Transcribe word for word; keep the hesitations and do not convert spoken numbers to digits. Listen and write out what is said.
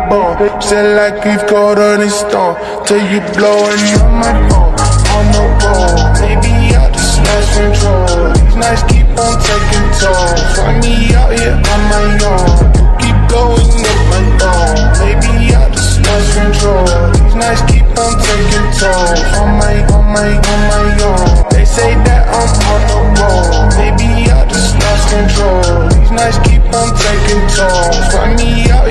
bone. Still like we've got on this stone. Till you blowing on my phone. On the road, maybe I just lost control. These nights keep on taking toll. Find me out here on my own. You keep blowing up my phone. Maybe I just lost control. These nights keep on taking toll. On my, on my, on my own. They say that I'm on the road. Maybe I just lost control. These nights keep on taking toll. Find me out